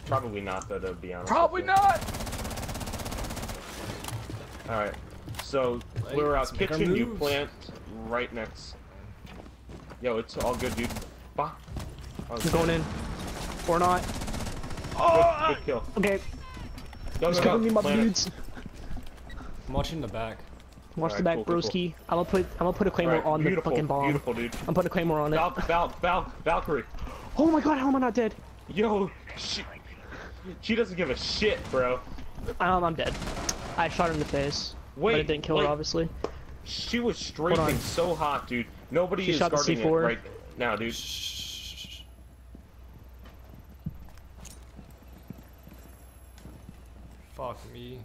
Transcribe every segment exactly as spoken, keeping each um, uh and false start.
Probably not, though, to be honest. Probably not! Alright. So, Right, we're out let's make our kitchen, you moves. plant right next. Yo, it's all good, dude. Bah. Oh, I'm going in. Or not. Good, Oh! good kill. Okay. Go, Just go, cover me, go. my Plant it. dudes. I'm watching the back. Watch Alright, the back, cool, cool, broski. I'm gonna put. I'm gonna put a claymore Alright, on beautiful, the fucking bomb. beautiful, dude. I'm putting a claymore on it. Val, Val, Val, Valkyrie. Oh my god, how am I not dead? Yo, she, she doesn't give a shit, bro. Um, I'm dead. I shot her in the face. Wait, but it didn't kill wait. her, obviously. She was on. strafing so hot, dude. Nobody She is shot the guarding C it four. right now, dude. Shh. Fuck me.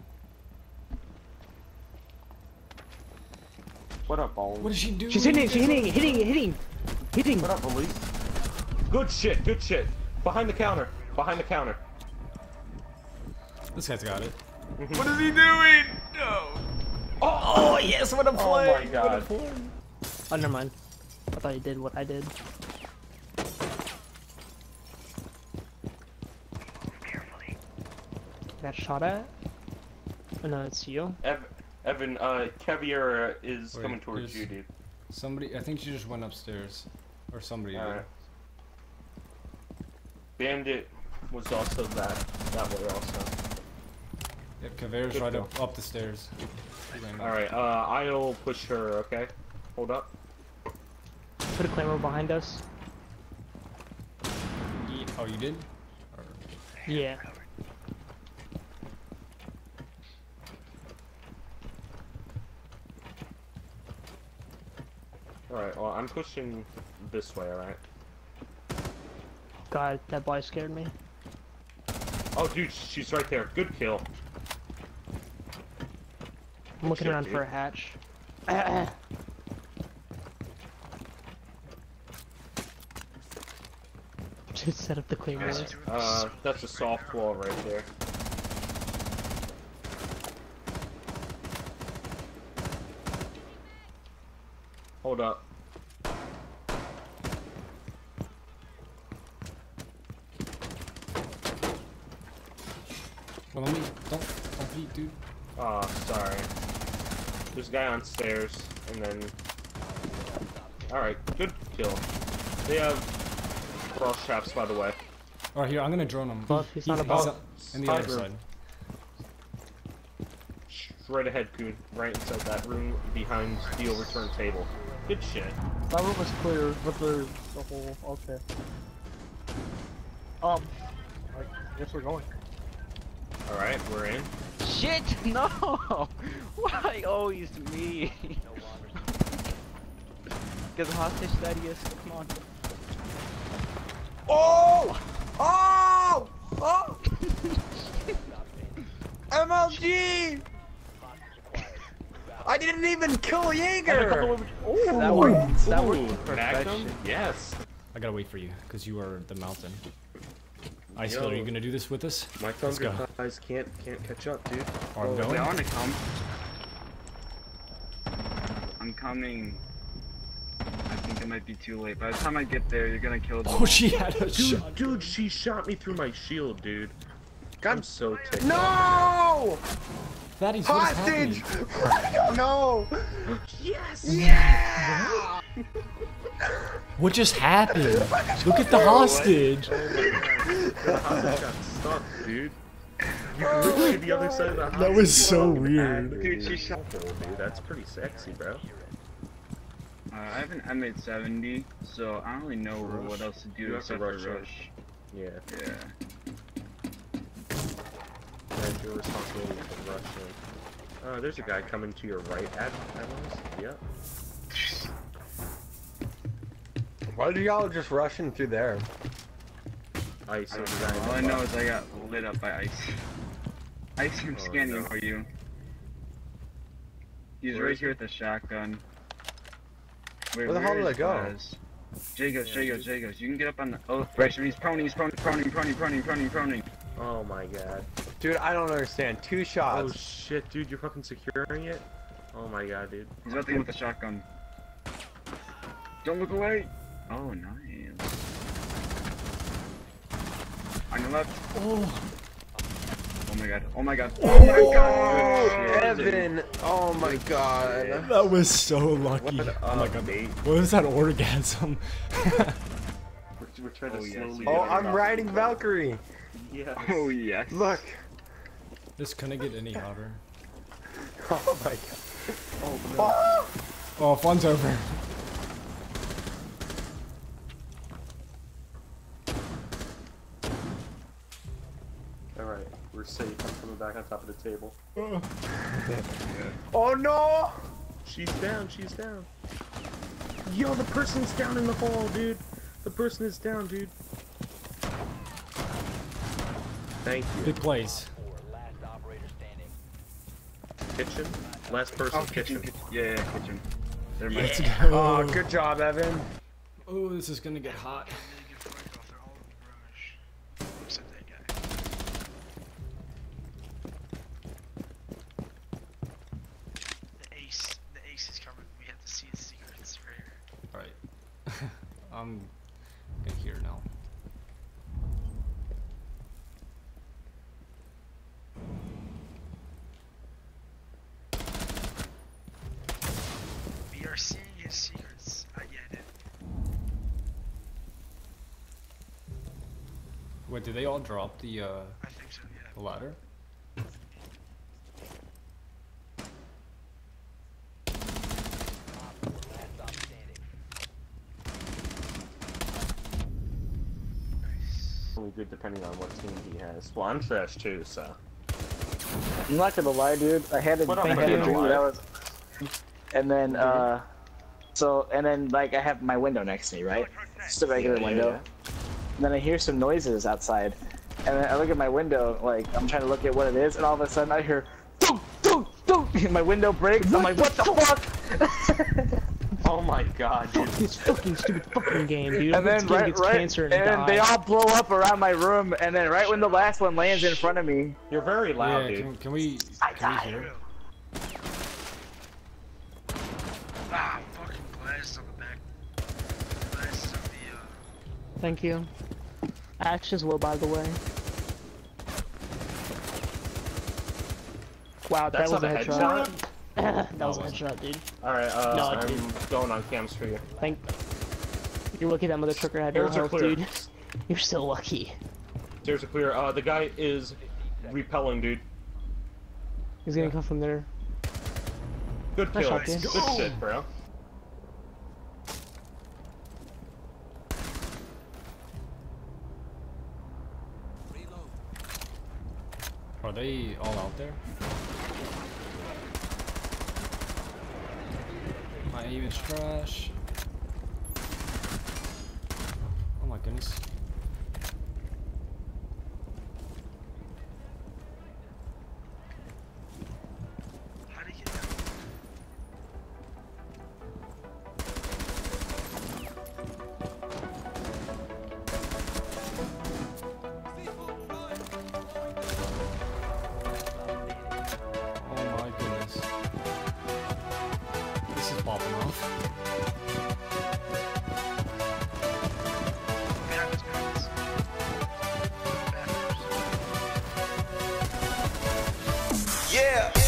What up, Ball? What is she doing? She's hitting, she's hitting, hitting, hitting, hitting. What up, Elite? Good shit, good shit. Behind the counter, behind the counter. This guy's got it. What is he doing? No. Oh, yes, what a play! Oh my god. Oh, never mind. I thought you did what I did. Got shot at? Oh, no, it's you. Ev Evan, uh, Kevier is Wait, coming towards there's- you, dude. Somebody, I think she just went upstairs. Or somebody did. Alright. Bandit was also that, that way also. Yep, Caveira's Good right kill. up, up the stairs. She ran up. Alright, uh, I'll push her, okay? Hold up. Put a claymore behind us. Ye- Oh, you did? Or... Yeah. Alright, well, I'm pushing this way, alright? God, that boy scared me. Oh, dude, she's right there. Good kill. I'm looking shit, around dude. for a hatch. Just set up the claymores. Uh, that's a soft wall right there. Hold up. Well, let me, don't, don't beat, dude. Oh, sorry. There's a guy on stairs, and then... Alright, good kill. They have frost traps, by the way. Alright, here, I'm gonna drone him. Buff, he's not a buff. up in the other Sniper. side. Straight ahead, Coon. Right inside that room behind the overturned table. Good shit. That room is clear, but the the whole okay. Um, I guess we're going. Alright, we're in. Shit! No! Why always me? Because hostage Thaddeus, come on. Oh! Oh! Oh! M L G! I didn't even kill Jaeger! Oh, That worked. That worked Ooh, to Magnum? perfection. Yes. I gotta wait for you, because you are the mountain. Ice Yo. Killer, are you gonna do this with us? My Let's thunder go. thighs can't can't catch up, dude. Are we Oh, going? They want to come. I'm coming. I think it might be too late. By the time I get there, you're gonna kill them. Oh, she had a Dude, shot. dude, she shot me through my shield, dude. I'm so ticked. No! Thaddeus, what is Hostage! happening? No! Yes! Yeah! What just happened? Look at the hostage. The hostage got stuck, dude. You can look to the other side of the hostage. That was so and weird. add Dude, the she shot- hole, dude. That's pretty sexy, bro. Uh, I have an M eight seventy, so I don't really know Rush. what else to do You have to except for rush it. rush. Yeah, Yeah. that's your responsibility for rushing. Uh, there's a guy coming to your right, Ad Adams. Yep. Why are y'all just rushing through there? Ice I is don't the guy know. in All I the know box. is I got lit up by ice. Ice, I'm Oh, scanning no. for you. He's Where right is here he? with the shotgun. Wait, Where the hell where did is I go? Baz? Jagos, Jagos, Jagos. You can get up on the. Oh, right. He's proning, he's proning, proning, proning, proning, proning, proning. Oh my god. Dude, I don't understand. Two Oh shots. shit, dude, you're fucking securing it? Oh my god, dude. He's about to hit with the shotgun. Don't look away. Oh, nice. I know left. Oh, Oh my god. Oh my god. Oh my god. Good shit. Evan! Oh my god. that was so lucky. What Oh my up, god. mate? What was that orgasm? We're, we're trying to Oh, yes. slowly. Oh, get I'm off riding the- Valkyrie. Yes. Oh yes. Look. This couldn't get any hotter. Oh my god. Oh, no. Oh, fun's over. All right, we're safe. I'm coming back on top of the table. Oh no! She's down. She's down. Yo, the person's down in the hall, dude. The person is down, dude. Thank you. Big plays. Kitchen. Last person. Oh, kitchen. kitchen. Yeah, yeah, kitchen. There might. Let's go. Oh, good job, Evan. Oh, this is gonna get hot. Alright. I'm gonna hear now. We are seeing his secrets. I get it. Wait, did they all drop the uh I think so, yeah. the ladder? Only good depending on what team he has. Well, I'm trash too, so. I'm not gonna lie, dude. I had a, What I am I had a gonna dream lie? that was, and then uh, so and then like I have my window next to me, right? Just a regular Yeah, window. yeah. And then I hear some noises outside, and then I look at my window, like I'm trying to look at what it is, and all of a sudden I hear, doo doo doo. My window breaks. I'm like, what the fuck? Oh my god, dude. This fucking stupid fucking game, dude. And This then kid right, gets right, cancer and, and then they dies. all blow up around my room, and then right when the last one lands in front of me, You're very loud, Yeah, dude. can, can we I can we died. hear? Ah, fucking glass on the back. Glass on the, uh... Thank you. Axe as well, by the way. Wow, that That's was a not a headshot. headshot? that was a No, it headshot, dude. Alright, uh, No, I'm dude. going on cams for you. Thank. You're lucky that mother trucker had no Stairs are health, clear. dude. You're so lucky. Stairs are clear. Uh, the guy is repelling, dude. He's gonna come from there. Good Nice kill. shot, dude. Good shit, bro. Are they all out there? My aim is trash. Oh my goodness. How do you get out? Oh my goodness. This is popping off. Behind us, behind us. Bathrooms. Yeah.